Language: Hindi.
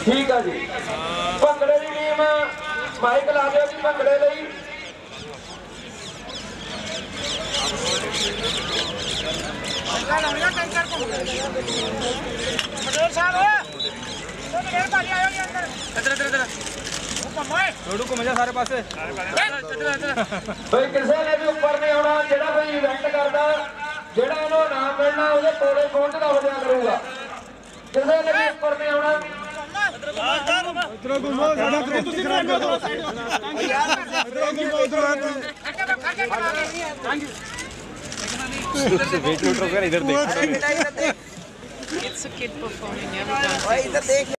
ठीक है जी। भंगड़े की टीम माइक ला दो जी भंगड़े लई। सारे पासे भाई किसी ने भी उपर नहीं आना, जो कोई इवेंट करता जो इनाम मिलना वो कोले पहुंचता वजह करूंगा। किसी ने भी उपर नहीं आना। इधर देखो। It's a kid performing every time.